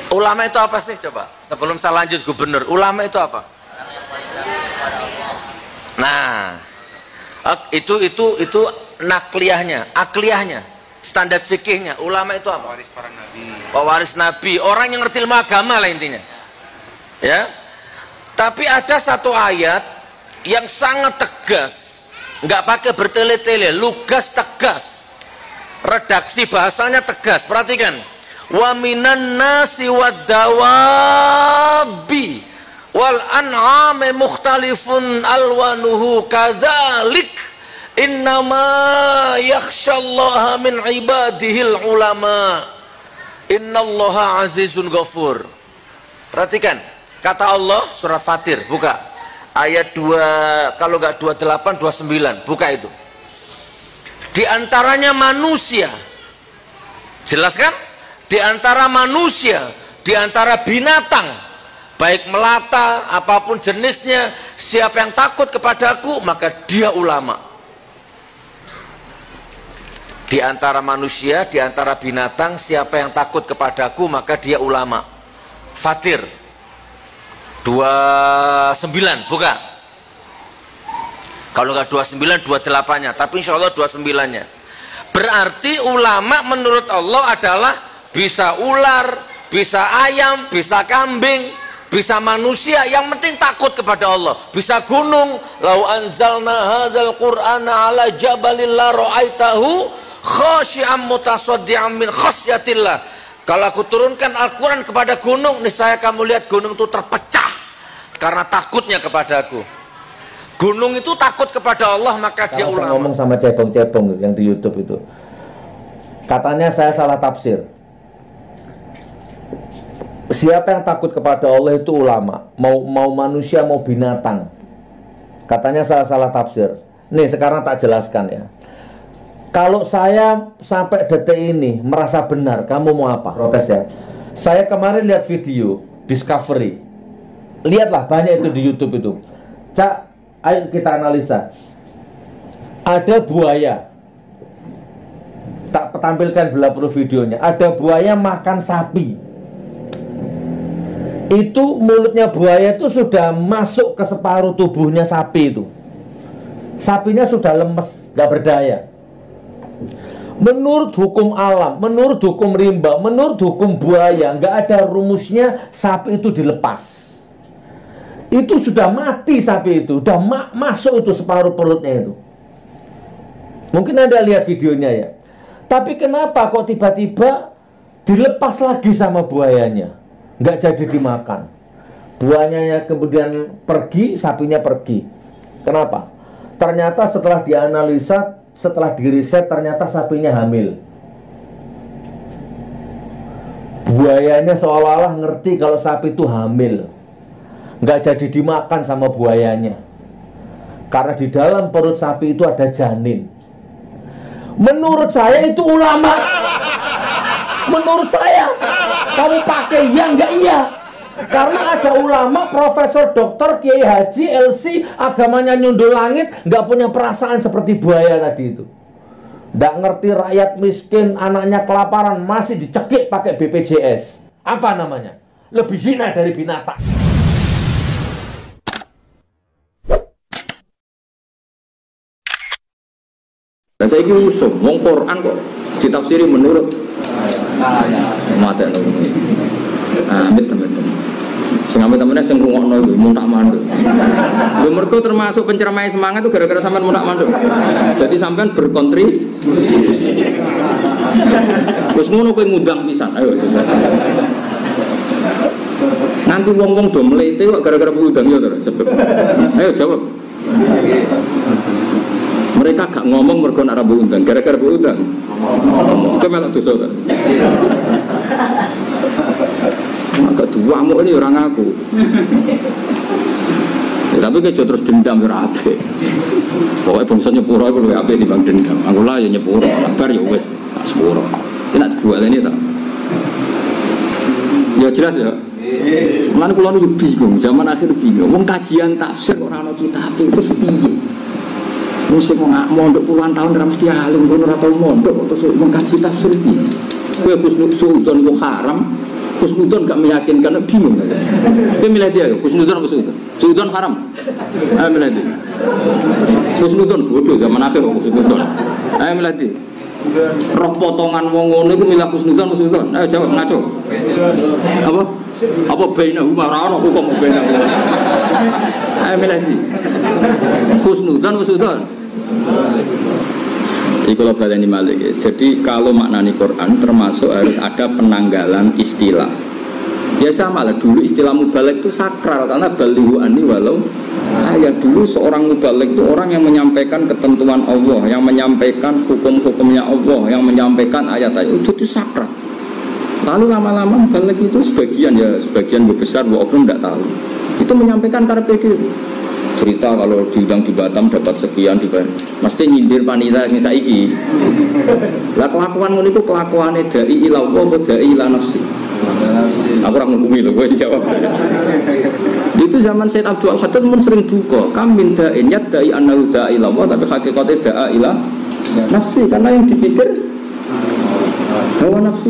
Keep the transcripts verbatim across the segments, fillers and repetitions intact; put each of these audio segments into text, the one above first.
Ulama itu apa sih coba? Sebelum saya lanjut gubernur, ulama itu apa? Nah, itu itu itu nakliyahnya, akliyahnya, standar fikihnya. Ulama itu apa? Pewaris para nabi. Pewaris nabi, orang yang ngerti ilmu agama lah intinya. Ya. Tapi ada satu ayat yang sangat tegas, nggak pakai bertele-tele, lugas tegas. Redaksi bahasanya tegas. Perhatikan. Wa minan nasi wad-dawabi wal an'ami mukhtalifun alwanuhu kadzalik innama yakhsyallaha min ibadihil ulama innallaha azizun ghafur. Perhatikan kata Allah, surat Fatir, buka ayat dua, kalau enggak dua puluh delapan, dua puluh sembilan, buka itu. Di antaranya manusia, jelas kan? Di antara manusia, di antara binatang, baik melata apapun jenisnya, siapa yang takut kepadaku maka dia ulama. Di antara manusia, di antara binatang, siapa yang takut kepadaku maka dia ulama. Fatir dua puluh sembilan, buka. Kalau nggak dua puluh sembilan, dua puluh delapan nya, tapi insya Allah dua puluh sembilan nya. Berarti ulama menurut Allah adalah bisa ular, bisa ayam, bisa kambing, bisa manusia, yang penting takut kepada Allah. Bisa gunung, lau anzalna hadzal qur'ana ala jabalin la ra'aitahu khashi'an mutasaddian min khasyatillah. Kalau aku turunkan Al-Quran kepada gunung, niscaya kamu lihat gunung itu terpecah karena takutnya kepadaku. Gunung itu takut kepada Allah, maka dia ulama. Saya ngomong sama cebong-cebong yang di YouTube itu, katanya saya salah tafsir. Siapa yang takut kepada Allah itu ulama, mau mau manusia mau binatang. Katanya saya salah tafsir. Nih sekarang tak jelaskan ya. Kalau saya sampai detik ini merasa benar, kamu mau apa? Protes ya. Saya kemarin lihat video Discovery. Lihatlah banyak itu di YouTube itu. Cak, ayo kita analisa. Ada buaya. Tak tampilkan belah puluh videonya. Ada buaya makan sapi. Itu mulutnya buaya itu sudah masuk ke separuh tubuhnya sapi itu. Sapinya sudah lemes, gak berdaya. Menurut hukum alam, menurut hukum rimba, menurut hukum buaya, gak ada rumusnya sapi itu dilepas. Itu sudah mati sapi itu, sudah ma masuk itu separuh perutnya itu. Mungkin Anda lihat videonya ya. Tapi kenapa kok tiba-tiba dilepas lagi sama buayanya? Nggak jadi dimakan. Buahnya kemudian pergi, sapinya pergi. Kenapa? Ternyata setelah dianalisa, setelah diriset, ternyata sapinya hamil. Buayanya seolah-olah ngerti kalau sapi itu hamil. Nggak jadi dimakan sama buayanya. Karena di dalam perut sapi itu ada janin. Menurut saya itu ulama. Menurut saya, kamu pakai ya enggak iya. Karena ada ulama, profesor, dokter, kiai haji, L C, agamanya nyundul langit, nggak punya perasaan seperti buaya tadi itu. Nggak ngerti rakyat miskin, anaknya kelaparan, masih dicekik pakai B P J S. Apa namanya? Lebih hina dari binatang. Dan saya ini usum, wong Quran kok ditafsiri menurut mata nunggu. Nah, amit amit. Sing amit amitnya sing rungokno iku mun tak manduk. Lho mergo termasuk pencermai semangat itu gara-gara sampean mun tak manduk. Jadi sampean berkontribusi. Wis ngono kowe ngundang pisan. Ayo. Nanti wong-wong do mlete kok gara-gara ngundang yo to, cepet. Ayo jawab. Mereka gak ngomong mergo nak rambu undang, gara-gara bu undang. Ngomong. Itu melok dosa kan. Agak duamu ini orang aku. Ya, tapi kayak terus dendam ya apik. Pokoknya bangsa nyepuro aku lebih apik dibanding dendam. Aku lah ya nyepuro, bar ya wes tak sepuro. Ini nak dua ini tak. Ya jelas ya. Mana kulo nu bingung, zaman akhir bingung. Wong kajian tafsir ora ana kitab terus piye? Musim mondok puluhan tahun ora mesti alim, kono ora tau mondok terus mengkaji tafsir iki. Kowe Gus Nuksudon iku haram. Husnudon gak meyakinkan, bingung. Dia milih dia, husnudon apa husnudon? Husnudon haram. Ayo milih dia. Husnudon bodoh zaman akhir husnudon. Ayo milih dia. Roh potongan wong ngono iku milih husnudon husnudon. Ayo jawab ngaco. Apa? Apa bainahuma ora ono hukum bainahuma. Ayo milih dia. Husnudon husnudon. Jadi kalau baleni malik ya. Jadi kalau maknani Quran termasuk harus ada penanggalan istilah. Ya sama lah, dulu istilah mubalik itu sakral karena balighu anni walau ayat. Dulu seorang mubalik itu orang yang menyampaikan ketentuan Allah, yang menyampaikan hukum-hukumnya Allah, yang menyampaikan ayat-ayat itu, itu sakral. Lalu lama-lama mubalik itu sebagian ya sebagian besar walaupun tidak tahu. Itu menyampaikan karepe dhewe. Cerita kalau diundang di Batam dapat sekian di Batam, mesti nyindir panitia yang saiki. Lah kelakuan ngono iku kelakuane dai ila Allah apa dai ila nafsi. Aku ora ngukumi lho, gue jawab. Itu zaman Said Abdul Al-Haddad mun sering duka, kam min da'in yadai annahu da'i ila Allah tapi hakikate da'a ila nafsi karena yang dipikir hawa nafsu.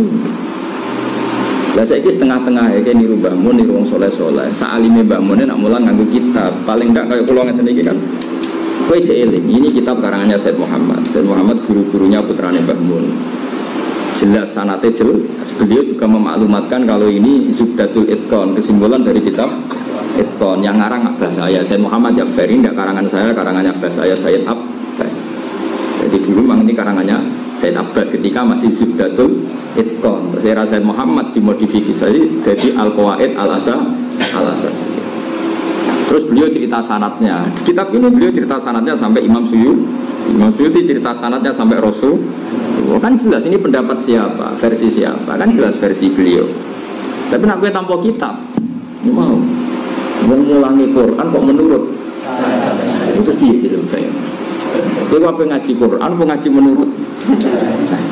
Lah saiki setengah-tengah ya kayak niru Mbah Mun, niru wong saleh-saleh. Saalime Mbah Mun nek mulang nganggo kitab, paling ndak kaya kula ngeten iki kan. Kowe cek eling, ini kitab karangannya Said Muhammad. Said Muhammad guru-gurunya putrane Mbah Mun. Jelas sanate jelas. Beliau juga memaklumatkan kalau ini Zubdatul Itqan, kesimpulan dari kitab Itqan yang ngarang Abbas saya. Said Muhammad Ja'far ini ndak karangan saya, karangannya Abbas saya Said Abbas. Jadi dulu memang ini karangannya Said Abbas ketika masih Zubdatul Itqan. Terus era Said Muhammad dimodifikasi jadi Al-Qawaid Al-Asa Al-Asas. Terus beliau cerita sanadnya. Di kitab ini beliau cerita sanadnya sampai Imam Suyuti. Imam Suyuti cerita sanadnya sampai Rasul. Oh, kan jelas ini pendapat siapa, versi siapa, kan jelas versi beliau. Tapi nak gue tanpa kitab, ini mau mengulangi Quran kok menurut itu dia jadi kayak. Dia apa ngaji Quran, apa ngaji menurut saya.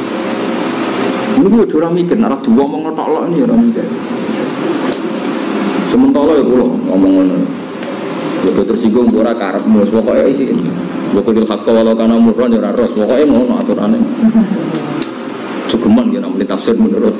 Ini gue curang mikir, narap dua ngomong notok lo ini orang mikir. Sementara ya gue ngomong ngono. Gue tersinggung gue ora karepmu, pokoknya iki. Gue kudu hak walau kana murron ya ora ros, pokoknya ngono aturane. Cukuman ya namanya tafsir menurut.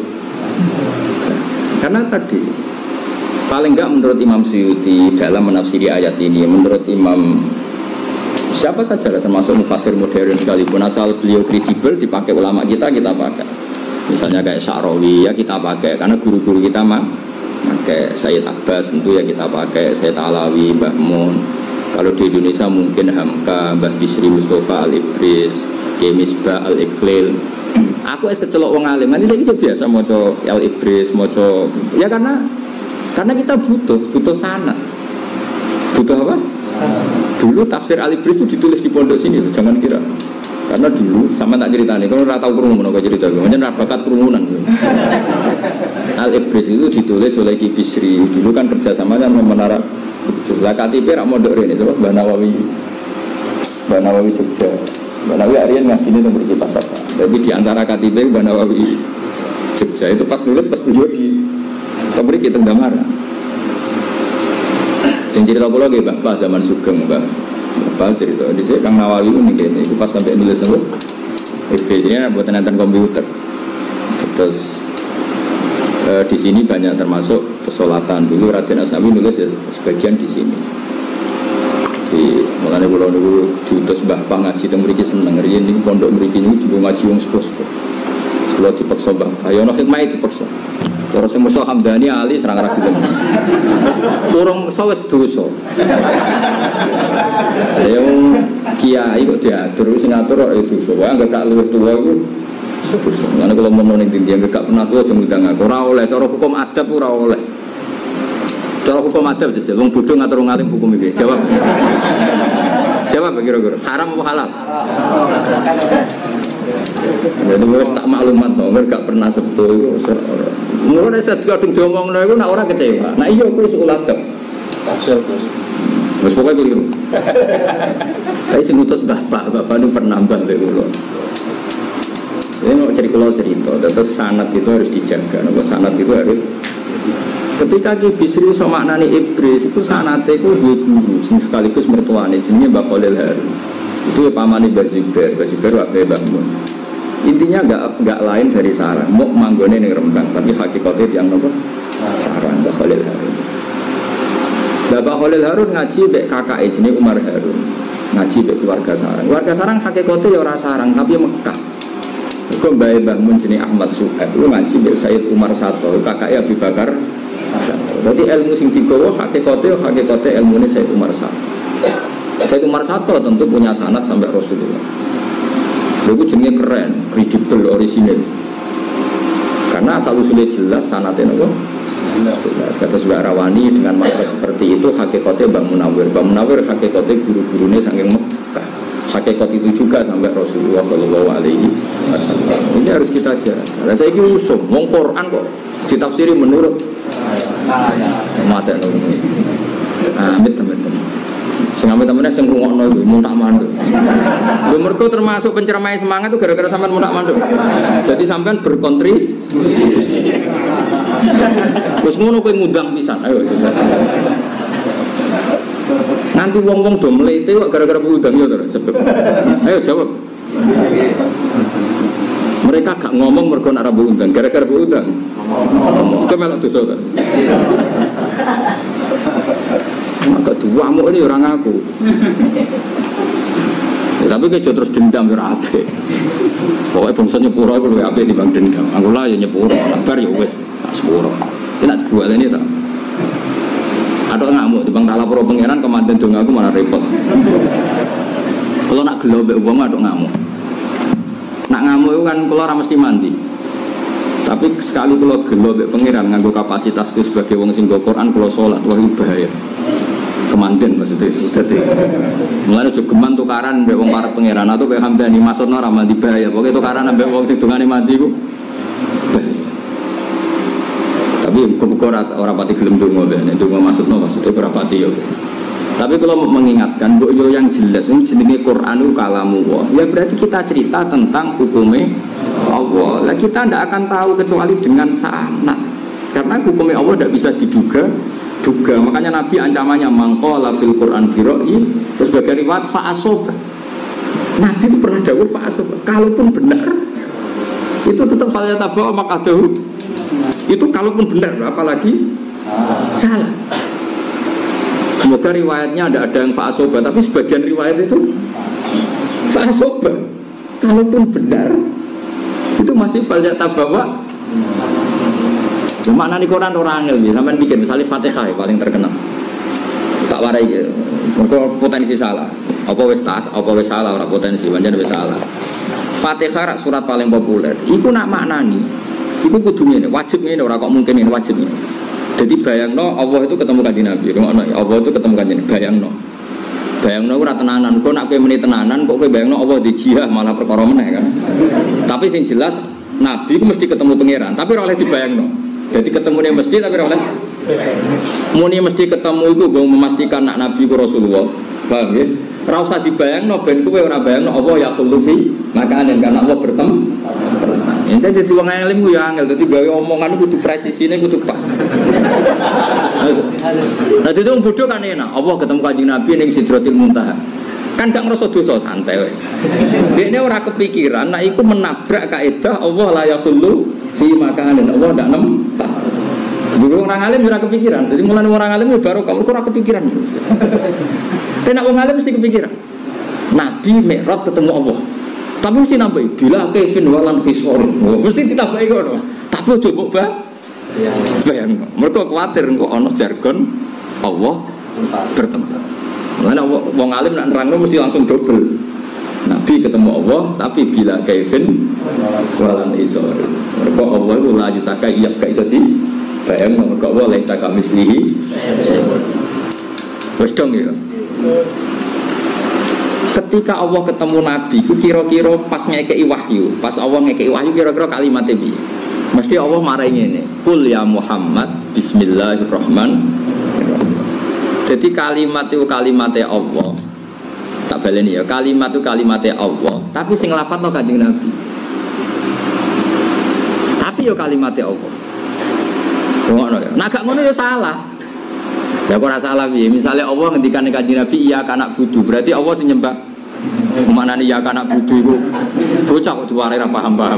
Karena tadi paling enggak menurut Imam Suyuti dalam menafsiri ayat ini, menurut Imam siapa saja lah termasuk mufassir modern sekalipun asal beliau kredibel dipakai ulama kita kita pakai. Misalnya kayak Sya'rawi ya kita pakai karena guru-guru kita mah pakai Sayyid Abbas tentu ya kita pakai Sayyid Alawi, Mbah Mun. Kalau di Indonesia mungkin Hamka, Mbah Bisri Mustafa Al-Ibris, Kiai Misbah Al-Iqlil. Aku es kecelok wong alim. Nanti saya biasa maca Al-Ibris, maca ya karena karena kita butuh butuh sanad. Butuh apa? Dulu tafsir Al-Ibris itu ditulis di pondok sini, jangan kira. Karena dulu sama tak ceritanya, kalau ora tau krungu ngono cerita, pancen ra bakat kerumunan. Al-Ibris itu ditulis oleh Ki Bisri. Dulu kan kerjasama sama Menara Lah K T P rak mondok rene coba Mbah Nawawi. Mbah Nawawi Jogja. Mbah Nawawi Aryan ngajine teng mriki pas apa. Jadi di antara K T P Mbah Nawawi Jogja itu pas nulis pas beliau di teng mriki teng Damar. Sing cerita kula nggih Mbah zaman Sugeng Mbah. Mbah cerita dhisik Kang Nawawi niku ngene iku pas sampai nulis teng Ibrisnya buat nonton komputer. Terus E, di sini banyak termasuk pesolatan. Dulu Raden Asnawi nulis ya, sebagian di sini. Di mulane kula niku diutus Mbah Pang ngaji teng mriki seneng. Riyen niku pondok mriki niku digo ngaji wong sepuh-sepuh. Kula dipaksa Mbah. Ayo ana hikmah dipaksa. Terus sing musuh Hamdani Ali serang ra gelem. Urung wis dosa. Ayo kiai kok diatur sing ngatur kok dosa. Wae anggere gak luwih tuwa iku karena kalau mau ning dia gak pernah tua jangan ngundang aku ora oleh cara hukum adab ora oleh cara hukum adab saja wong bodho ngatur ngalim hukum iki jawab jawab kira-kira haram apa halal jadi wis tak maklumat to gak pernah sepuh iku ngono nek sak kadung diomongno iku nek ora kecewa nah iya kuwi usul adab wis pokoke keliru tapi sing utus bapak bapak itu pernah mbah mbek kula. Ini mau cerita cerita, terus sanad itu harus dijaga. Nah, sanad itu harus. Ketika Ki Bisri so maknani Ibris itu sanate itu dua guru, sing sekaligus mertuane jenenge Mbah Khalil Harun. Itu ya pamane Mbah Zubair, Mbah Zubair wae Mbah Mun. Intinya nggak nggak lain dari sarang. Mau manggone ning Rembang, tapi hakikatnya yang nopo sarang Mbah Khalil Harun. Bapak Khalil Harun ngaji mbek kakake jenenge Umar Harun. Ngaji mbek keluarga sarang. Keluarga sarang hakikatnya ya ora sarang, tapi Mekah. Kok Mbah Mbah Mun jenenge Ahmad Suhaib lu ngaji mbek Sayyid Umar Sato, kakake Abu Bakar. Jadi ilmu sing digawa hakikatnya hakikatnya ilmune Sayyid Umar Sato. Sayyid Umar Sato tentu punya sanad sampai Rasulullah. Itu jenenge keren, kredibel, orisinil. Karena asal usulnya jelas sanadnya apa? Jelas. Kata Mbak Rawani dengan makhluk seperti itu hakikatnya Mbak Munawir. Mbak Munawir hakikatnya guru-gurunya saking Mekah. Hakikat itu juga sampai Rasulullah Shallallahu Alaihi Wasallam. Ini harus kita jaga. Nah, saya ini usum, wong Quran kok ditafsiri menurut mata nunggu. Nah, teman-teman. Sampai temennya sing rungokno iku mun tak manduk. Lho mergo termasuk pencermai semangat itu gara-gara sampean mun tak manduk. Jadi sampean berkontribusi. Wis ngono kowe ngundang pisan. Ayo. Nanti wong-wong do mlete kok gara-gara ngundang yo to, cepet. Ayo jawab. Mereka gak ngomong mergo nek ora ngundang, gara-gara ngundang. Ngomong. Itu melok dosa ta. Maka dua mu ini orang aku. Ya, tapi kejo terus dendam ya ape. Pokoknya bangsa nyepuro aku lebih ape dibanding dendam. Aku lah ya nyepuro, kabar ya wes tak sepuro. Ini nak dua ini tak. Ada ngamuk di bang talap pro pangeran kemanten dong aku malah repot. Kalau nak gelo be uang ada ngamuk. Nak ngamuk itu kan kalau orang mesti mandi. Tapi sekali kalau gelo be pangeran nganggo kapasitasku sebagai wong sing go Quran kalau sholat wah bahaya. Kemanten maksudnya sudah sih. Mulane aja geman tukaran mbek wong parek pangeran atau mbek Hamdani maksudna ora mandi bahaya. Pokoke tukaran mbek wong sing dongane mandi ku. Tapi kok ora ora pati gelem donga mbek nek donga maksudna maksudnya ora pati yo. Tapi kalau mengingatkan mbok yo yang jelas ini jenenge Qur'anu kalamullah. Ya berarti kita cerita tentang hukumnya Allah. Lah kita ndak akan tahu kecuali dengan sanad. Karena hukumnya Allah tidak bisa diduga juga, makanya Nabi ancamannya mangqala fil Quran biroi, terus sebagai riwayat fa'asoba. Nabi itu pernah dawuh fa'asoba. Kalaupun benar, itu tetap faliyata bawa makadahu. Itu kalaupun benar, apalagi salah. Semoga riwayatnya ada ada yang fa'asoba, tapi sebagian riwayat itu fa'asoba. Kalaupun benar, itu masih faliyata bawa. Makna di Quran orang angel, sampai bikin misalnya Fatihah paling terkenal. Tak warai, mereka potensi salah. Apa wis tas, apa wis salah, orang potensi, banyak wis salah. Fatihah surat paling populer. Iku nak maknani, iku kudunya ini, wajibnya ini orang kok mungkin ini wajibnya. Jadi bayangno Allah itu ketemu kanjeng Nabi, Allah itu ketemu kanjeng Nabi. Bayangno, bayangno ora tenanan. Kok nak kowe meni tenanan, kok kowe bayangno Allah di jihad malah perkara meneh kan. Tapi sing jelas Nabi itu mesti ketemu pangeran, tapi ora oleh dibayangno. Jadi ketemunya mesti tapi oleh muni mesti ketemu itu bang memastikan nak Nabi ku Rasulullah. Paham ya? Ora usah dibayangno ben kowe ora bayangno Allah ya khulufi, maka dan karena Allah bertemu. Ente dadi wong alim ku ya angel, dadi gawe omongan kudu presisine kudu pas. Nah itu wong bodoh kan enak. Allah ketemu Kanjeng Nabi ning Sidratil Muntaha. Kan gak ngerasa dosa santai wae. Dekne ora kepikiran nek iku menabrak kaidah Allah la yaqulu fi makanin Allah ndak nempat. Dulu orang alim ora kepikiran. Jadi mulane orang alim baru kamu ora kepikiran. Tenak wong alim mesti kepikiran. Nabi Mi'raj ketemu Allah. Tapi mesti nambahi bila kaifin walan khisorin. Mesti ditambahi ngono. Tapi aja mbok ba. Bayang. Mergo kuwatir engko ana jargon Allah bertempat. Mulane wong alim nek nerangno mesti langsung double. Nabi ketemu Allah tapi bila kaifin walan khisorin. Mergo Allah itu la yutaka iyaf ka isati. Bayang mergo Allah laisa kamislihi. Wes dong ya. Ketika Allah ketemu Nabi, kira-kira pas ngekei wahyu, pas Allah ngekei wahyu kira-kira kalimatnya piye? Mesti Allah marah ini. Qul ya Muhammad, Bismillahirrahmanirrahim. Jadi kalimat itu kalimatnya Allah. Tak baleni ya, kalimat itu kalimatnya Allah. Tapi sing lafadzno Kanjeng Nabi. Tapi yo kalimatnya Allah. Ngono ya. Nah gak ngono ya salah. Ya kok ora salah piye? Misale Allah ngendikan Kanjeng Nabi iya kana budu, berarti Allah sing nyembah Mana nih ya anak budu itu bocah kok diwarai ra paham-paham.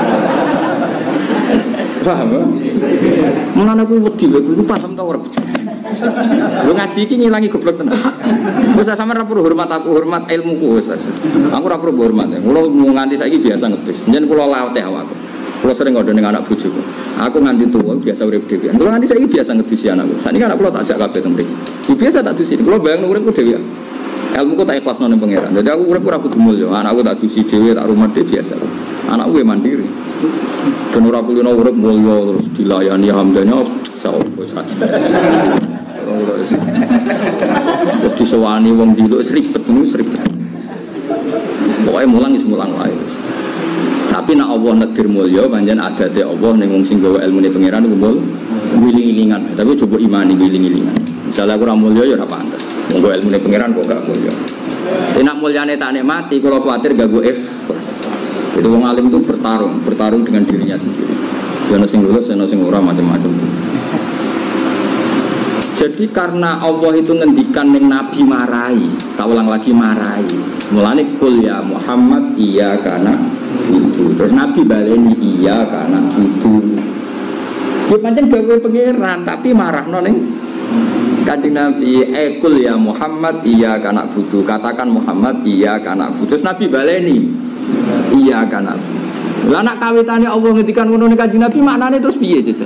Paham ya? Mana aku wedi aku paham tau ora. Lu ngaji iki ngilangi goblok tenan. Wis sampean ra perlu hormat aku, hormat ilmuku wis. Aku ra perlu hormat. Kula nganti saiki biasa ngetis. Njen kula laute awakku. Kula sering ngono ning anak bojoku. Aku nganti tuwa biasa urip dhewean. Kula nganti saiki biasa ngedusi anakku. Sakniki anak kula tak ajak kabeh teng mriki. Biasa tak dusi. Kula bayang uripku dhewean. Ilmuku tak ikhlas nang pangeran. Dadi aku urip ora kudu mulya. Anakku tak dusi dhewe, tak rumah dhewe biasa. Anakku mandiri. Ben ora kulo urip mulya terus dilayani hamdanya sawet wis ra. Terus disewani wong diluk seribet niku seribet. Pokoke mulang wis mulang wae. Tapi nek Allah nedir mulya pancen adate Allah ning wong sing gawa ilmune pangeran niku mul wiling-wilingan. Tapi coba imani wiling-wilingan. Misale aku ora mulya ya ora pantes. Wong gawa ilmune pangeran kok gak mulya. Nek mulyane tak nikmati kula kuwatir ganggu ikhlas. Itu wong alim itu bertarung, bertarung dengan dirinya sendiri. Ana sing lulus, ana sing ora macam-macam. Jadi karena Allah itu ngendikan ning Nabi marai, tak ulang lagi marai. Mulane kul ya Muhammad iya kana itu. Terus Nabi baleni iya kana itu. Ya pancen gawe pangeran tapi marahno ning Kanjeng Nabi, eh kul ya Muhammad iya kana butuh. Katakan Muhammad iya kana butuh. Terus Nabi baleni iya kana. Lah anak kawitane Allah ngendikan ngono ning Kanjeng Nabi maknane terus piye jejak?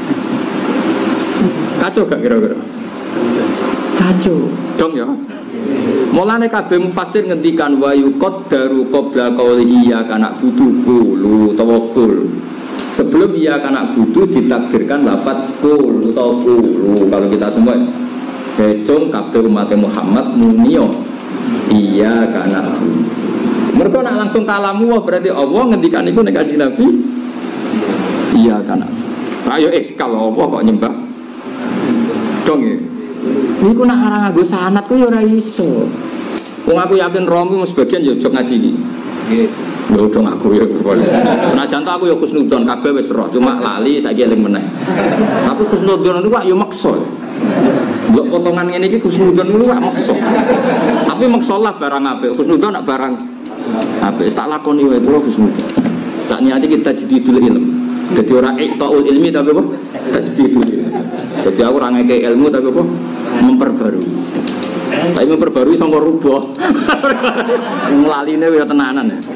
Kacau gak kira-kira? Kacau dong ya. Mulane kabeh mufassir ngendikan wa yuqaddaru qabla qawlihi ya kana butuh kulu tawakkul. Sebelum iya kana butuh ditakdirkan lafaz kul atau kulu. Kalau kita semua becong kabeh umat Muhammad munio iya kana butuh. Mereka nak langsung kalamu berarti Allah ngendikan iku nek Kanjeng Nabi iya kana. Ayo es kalau Allah kok nyembah dong ya. Niku nak arang nganggo sanad ku ya ora iso. Wong aku yakin Romi mung sebagian ya jog ngaji iki. Nggih. Lho dong aku ya. Senajan aku ya kusnudon kabeh wis roh, cuma lali saiki eling meneh. Tapi kusnudon niku kok ya maksa. Mbok potongan ngene iki kusnudon niku kok maksa. Tapi maksa lah barang apik. Kusnudon nak barang apik tak lakoni wae kula kusnudon. Tak niati kita jididul ilm. Jadi orang iqtaul ilmi tapi apa? Tajdidul ilmi. Jadi aku ora ngeke ilmu tapi apa? Memperbarui. Tapi memperbarui sangka rubah. Nglaline ya tenanan ya.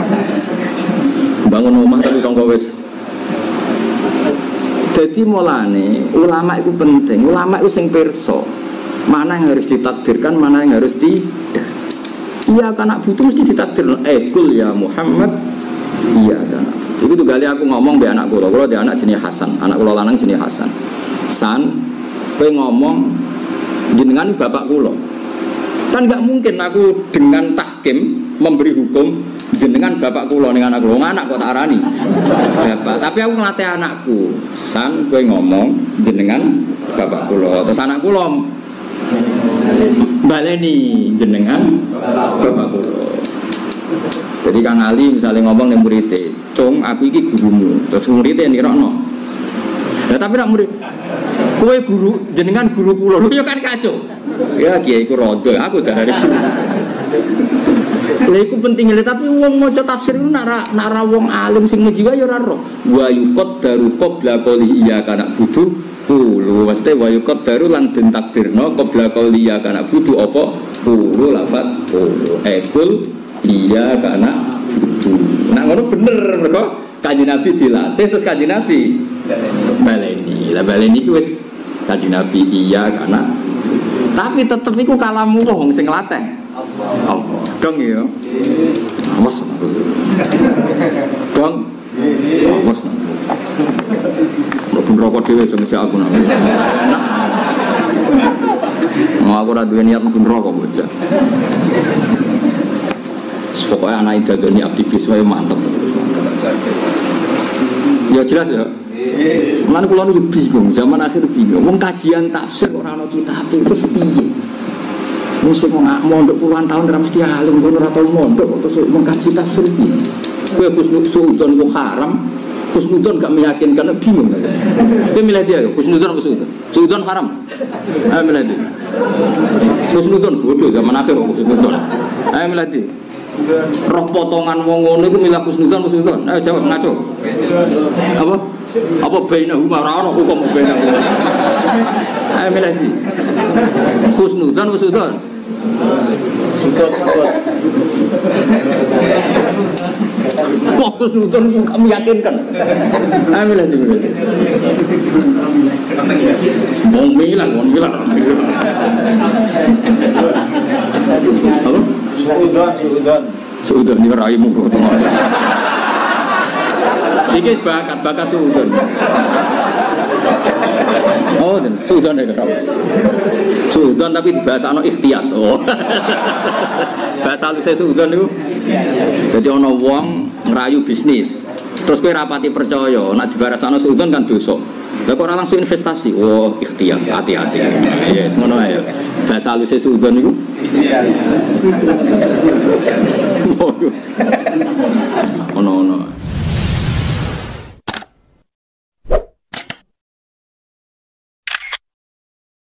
Bangun omah tapi sangka wis. Jadi mulane ulama itu penting. Ulama itu sing pirsa. Mana yang harus ditakdirkan, mana yang harus tidak. Iya karena butuh mesti ditakdir. Eh kul ya Muhammad. Iya kan. Itu tuh kali aku ngomong be anak kula, kula dia anak jenis Hasan, anak kula lanang jenis Hasan. San, kowe ngomong jenengan bapak kula. Kan nggak mungkin aku dengan tahkim memberi hukum jenengan bapak kula ning anak kula. Anak kok tak arani bapak, tapi aku ngelatih anakku. San, kowe ngomong jenengan bapak kula. Terus anak kula baleni jenengan bapak kula. Jadi Kang Ali misalnya ngomong ning murid-e, "Cung, aku iki gurumu." Terus murid-e nirokno. Lah tapi nek murid, "Kowe guru, jenengan guru kula." Lho ya kan kacau. Ya kiai iku rodo, aku darane guru. Lha iku penting lho, tapi wong maca tafsir ku nak ra nak ra wong alim sing ngejiwa ya ora roh. Wa yuqaddaru qabla qawli iya kana butuh kulo. Maksudnya wa yuqaddaru lan den takdirno qabla qawli iya kana butuh apa? Kulo lafat kulo. Ekul iya karena butuh. Nah ngono bener mereka Kanjeng Nabi dilatih terus Kanjeng Nabi baleni. Lah baleni ku wis Kanjeng Nabi iya karena tapi tetep iku kalamu wong sing nglatih. Allah. Dong ya. Awas. Dong. Awas. Mbok rokok dhewe aja ngejak aku nang. Nah, aku ora duwe niat mbok rokok bocah. Pokoknya anak itu doni aktivis wae mantep. Ya jelas ya. Mana kula nu bingung, zaman akhir bingung. Wong kajian tafsir ora ana kitab itu piye? Wong sing mondok puluhan tahun ora mesti alim, ora tau mondok terus wong kaji tafsir piye? Kowe Gus Suudon ku haram, Husnudon gak meyakinkan, bingung. Dia milih dia, husnudon apa husnudon? Husnudon haram. Ayo milih dia. Husnudon bodoh zaman akhir husnudon. Ayo milih dia. Roh potongan wong ngono iku milih husnudon husnudon. Ayo jawab ngaco. Apa? Apa bainahuma ora ono hukum bainahuma. Ayo milih dia. Husnudon husnudon. Sudut, sudut. Fokus nonton kamu yakinkan. Saya bilang di mana? Mau bilang, mau bilang. Apa? Suudon, suudon. Suudon ni raimu ketemu. Ini bakat, bakat suudon. Oh, dan suudon ya kamu. Suudon tapi di bahasa ano ikhtiyat. Oh. Bahasa halus suudon itu. Jadi ono wong ngerayu bisnis. Terus kowe rapati percaya, nek di bahasa ano suudon kan dosa. Lah kok ora langsung investasi. Oh, ikhtiyat, hati-hati. Yes, ngono ae. Bahasa halus suudon itu. Ono ono.